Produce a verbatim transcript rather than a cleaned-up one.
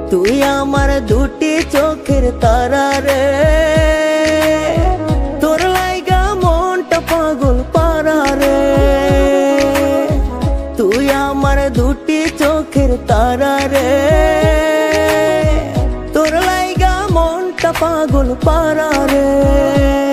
তুই আমার দুটি চোখের তারা রে, তোর লাইগা মনটা পাগল পারা রে। তুই আমার দুটি চোখের তারা রে, তোর লাইগা মনটা পাগল পারা রে।